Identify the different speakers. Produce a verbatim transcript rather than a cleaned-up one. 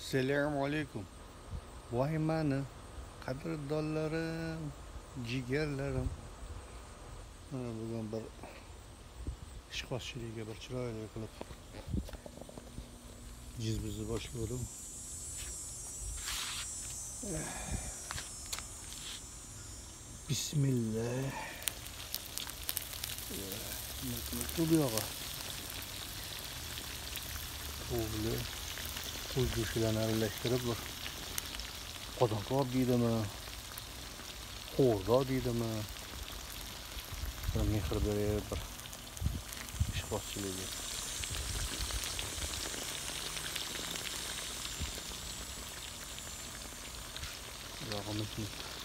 Speaker 1: Assalomu alaykum. Voy mani qadrdollarim, jigarlarim. Mana bugun bir ishqo'zchiligiga bir chiroyli qilib jizbizni boshladim. Bismillah. Bu yo'g'a. O'g'li qo'y go'shtlarini aralashtirib bir qozonqoq deydimi, xo'rda deydimi, bir mehr berib bir ishqo'zchiligi. Yog'imizni